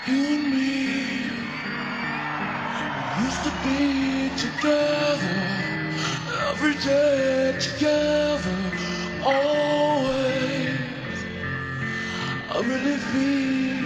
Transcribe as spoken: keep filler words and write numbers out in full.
You and me used to be together every day together, always. I really feel